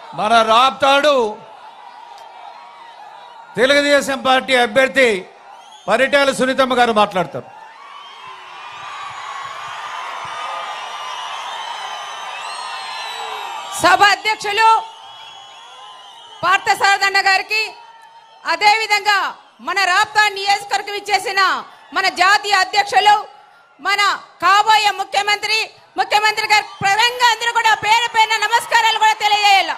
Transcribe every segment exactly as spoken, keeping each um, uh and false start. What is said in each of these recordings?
మన రాప్తాడు తెలుగుదేశం పార్టీ అభ్యర్థి పరిటాల సునీతమ్మ గారు మాట్లాడతారు. సభ అధ్యక్షులు పార్థసారథి గారికి, అదేవిధంగా మన రాప్తా నియోజకవర్గం ఇచ్చేసిన మన జాతీయ అధ్యక్షులు, మన కాబోయే ముఖ్యమంత్రి ముఖ్యమంత్రి గారి ప్రధానంగా అందరూ కూడా పేరు పేరున నమస్కారాలు కూడా తెలియజేయాలి.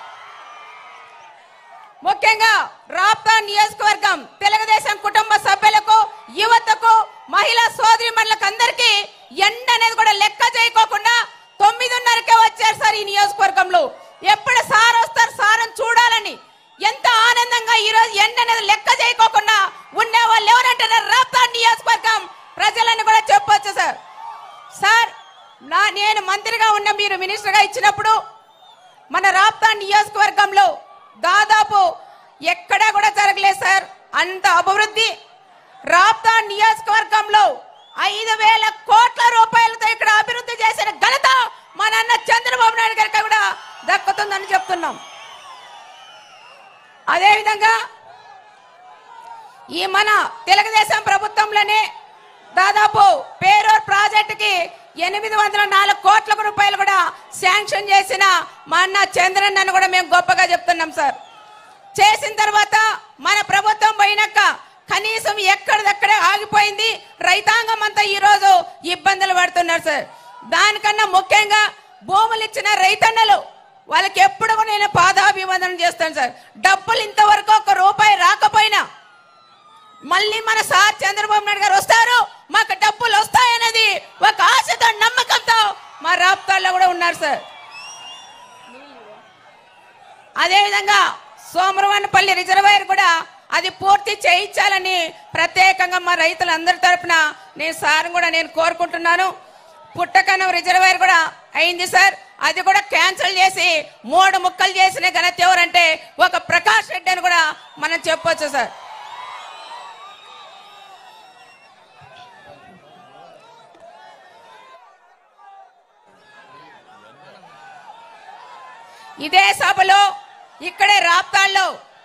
ముఖ్యంగా రాప్తా నియోజకవర్గం తెలుగుదేశం కుటుంబ సభ్యులకు, యువతకు, మహిళా సోదరిమణులకు అందరికీ ఎండ అనేది కూడా లెక్క చేయకోకుండా తొమ్మిదిన్నరకే వచ్చారు సార్. ఈ నియోజకవర్గంలో ఎప్పుడు సార్ వస్తారు సార్ అని చూడాలని ఎంత ఆనందంగా ఈ రోజు ఎండ అనేది లెక్క చేయకోకుండా ఉండే వాళ్ళు ఎవరంటే రాప్తా నియోజకవర్గం ప్రజలను కూడా చెప్పొచ్చు సార్. సార్ నా నేను మంత్రిగా ఉన్న మీరు మినిస్టర్గా ఇచ్చినప్పుడు మన రాప్తా నియోజకవర్గంలో దాదాపు ఎక్కడా కూడా జరగలేదు సార్ అంత అభివృద్ధి. రాప్తా నియోజకవర్గంలో ఐదు వేల కోట్ల రూపాయలతో ఇక్కడ అభివృద్ధి చేసిన ఘనత మా నాన్న చంద్రబాబు నాయుడు గారికి కూడా దక్కుతుందని చెప్తున్నాం. అదేవిధంగా ఈ మన తెలుగుదేశం ప్రభుత్వంలోనే దాదాపు పేరూరు ప్రాజెక్టుకి ఎనిమిది వందల నాలుగు కోట్ల రూపాయలు కూడా శాంక్షన్ చేసిన మా అన్న చంద్రన్నను కూడా మేము గొప్పగా చెప్తున్నాం సార్. చేసిన తర్వాత మన ప్రభుత్వం పోయినాక కనీసం ఎక్కడిదక్కడే ఆగిపోయింది. రైతాంగం అంతా ఈ రోజు ఇబ్బందులు పడుతున్నారు సార్. దానికన్నా ముఖ్యంగా భూములు ఇచ్చిన రైతన్నలు వాళ్ళకి ఎప్పుడు కూడా నేను పాదాభివందనం చేస్తాను సార్. డబ్బులు ఇంతవరకు ఒక రూపాయి రాకపోయినా మళ్ళీ మన సార్ చంద్రబాబు నాయుడు గారు వస్తారు, మాకు డబ్బులు వస్తాయనేది ఒక ఆశతో నమ్మకంతో మా రాప్తాల్లో కూడా ఉన్నారు సార్. అదేవిధంగా సోమరవానపల్లి రిజర్వాయర్ కూడా అది పూర్తి చేయించాలని ప్రత్యేకంగా మా రైతులందరి తరఫున నేను సార్ కూడా నేను కోరుకుంటున్నాను. పుట్టకనం రిజర్వాయర్ కూడా అయింది సార్, అది కూడా క్యాన్సిల్ చేసి మూడు ముక్కలు చేసిన ఘనత ఎవరంటే ఒక ప్రకాష్ రెడ్డి అని కూడా మనం చెప్పొచ్చు సార్. ఇదే సభలో ఇక్కడే రాప్తాల్లో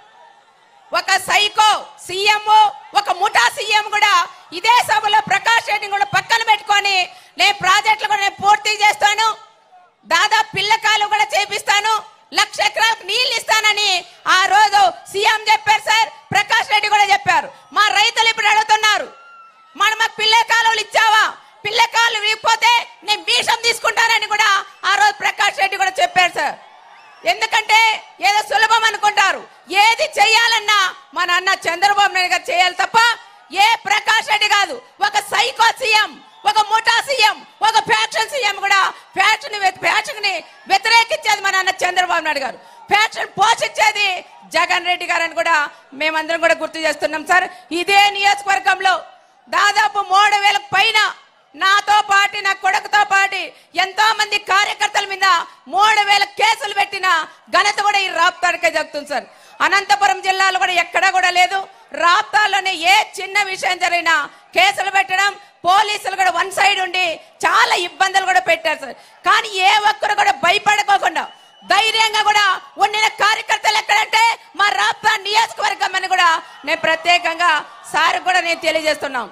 ఒక సైకో సీఎం, ఒక ముఠా సీఎం కూడా ఇదే సభలో ప్రకాష్ రెడ్డిని కూడా పక్కన పెట్టుకొని నేను ప్రాజెక్టులు కూడా నేను పూర్తి చేస్తాను, దాదాపు పిల్లకాయలు కూడా చేపిస్తాను, లక్ష ఎకరాలకు నీళ్లు ఇస్తానని ఆ రోజు సీఎం చెప్పారు సార్. ప్రకాష్ రెడ్డి కూడా చెప్పారు. మా రైతులు ఇప్పుడు అడుగుతున్నారు, మనం మాకు పిల్ల కాలువలు ఇచ్చావా, పిల్ల కాలు విరిగిపోతే నేను భీషం తీసుకుంటానని కూడా ఆ రోజు ప్రకాష్ రెడ్డి కూడా చెప్పారు సార్. ఎందుకంటే ఏదో సులభం అనుకుంటారు, ఏది చేయాలన్నా మన అన్న చంద్రబాబు నాయుడు గారు చేయాలి తప్ప ఏ ప్రకాష్ రెడ్డి కాదు. ఒక సైకో సీఎం, ఒక ముఠా సీఎం, ఒక ఫ్యాక్షన్ సీఎం కూడా ఫ్యాక్షన్ ఫ్యాక్షన్ ని వ్యతిరేకించేది మన అన్న చంద్రబాబు నాయుడు గారు, ఫ్యాక్షన్ పోషించేది జగన్ రెడ్డి గారు అని కూడా మేమందరం కూడా గుర్తు చేస్తున్నాం సార్. ఇదే నియోజకవర్గంలో దాదాపు మూడు వేలకు పైన నాతో పాటు నా కొడుకుతో పాటు ఎంతో మంది కార్యకర్తల మీద మూడు వేల కేసులు పెట్టిన ఘనత కూడా ఈ రాప్తాడికే జరుగుతుంది సార్. అనంతపురం జిల్లాలో కూడా ఎక్కడా కూడా లేదు. రాప్తాల్లోనే ఏ చిన్న విషయం జరిగినా కేసులు పెట్టడం, పోలీసులు కూడా వన్ సైడ్ ఉండి చాలా ఇబ్బందులు కూడా పెట్టారు సార్. కానీ ఏ ఒక్కరు కూడా భయపడకోకుండా ధైర్యంగా కూడా ఉండిన కార్యకర్తలు ఎక్కడంటే మా రాప్తా నియోజకవర్గం అని కూడా నేను ప్రత్యేకంగా సార్ కూడా నేను తెలియజేస్తున్నాం.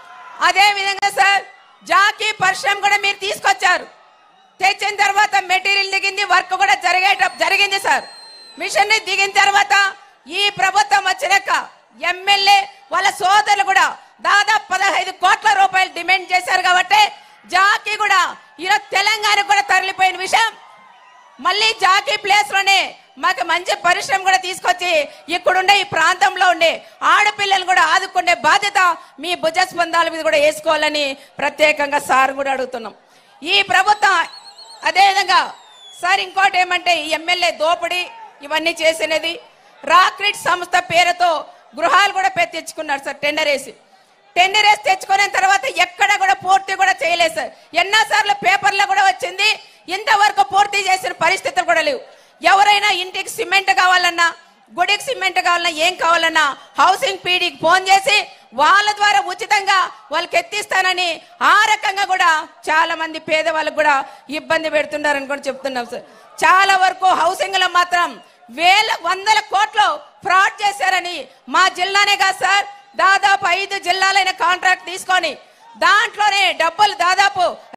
అదే విధంగా సార్ జాకీ పరిశ్రమ కూడా మీరు తీసుకొచ్చారు. తెచ్చిన తర్వాత మెటీరియల్ దిగింది, వర్క్ కూడా జరిగేట జరిగింది సార్. మిషన్ దిగిన తర్వాత ఈ ప్రభుత్వం వచ్చినాక ఎమ్మెల్యే వాళ్ళ సోదరులు కూడా దాదాపు పదహైదు కోట్ల రూపాయలు డిమాండ్ చేశారు కాబట్టి జాకీ కూడా ఈరోజు తెలంగాణ కూడా తరలిపోయిన విషయం. మళ్ళీ జాకీ ప్లేస్ లోనే మాకు మంచి పరిశ్రమ కూడా తీసుకొచ్చి ఇక్కడుండే ఈ ప్రాంతంలో ఉండే ఆడపిల్లలు కూడా ఆదుకునే బాధ్యత మీ భుజ స్పందాల మీద కూడా వేసుకోవాలని ప్రత్యేకంగా సార్ కూడా అడుగుతున్నాం. ఈ ప్రభుత్వం అదేవిధంగా సార్ ఇంకోటి ఏమంటే ఈ ఎమ్మెల్యే దోపిడీ ఇవన్నీ చేసినది రాక్రిట్ సంస్థ పేరుతో గృహాలు కూడా తెచ్చుకున్నారు సార్. టెండర్ వేసి టెండర్ వేసి తెచ్చుకున్న తర్వాత ఎక్కడ కూడా పూర్తి కూడా చేయలేదు సార్. ఎన్నోసార్లు పేపర్లో కూడా వచ్చింది, ఇంతవరకు పూర్తి చేసిన పరిస్థితులు కూడా లేవు. ఎవరైనా ఇంటికి సిమెంట్ కావాలన్నా, గుడికి సిమెంట్ కావాలన్నా, ఏం కావాలన్నా హౌసింగ్ పీడీకి ఫోన్ చేసి వాళ్ళ ద్వారా ఉచితంగా వాళ్ళకి ఎత్తిస్తానని ఆ రకంగా కూడా చాలా మంది పేదవాళ్ళకు కూడా ఇబ్బంది పెడుతున్నారని కూడా చెప్తున్నాం సార్. చాలా వరకు హౌసింగ్ లో మాత్రం వేల వందల కోట్లు ఫ్రాడ్ చేశారని మా జిల్లానే కాదు సార్, దాదాపు ఐదు జిల్లాలైన కాంట్రాక్ట్ తీసుకొని దాంట్లోనే డబ్బులు దాదాపు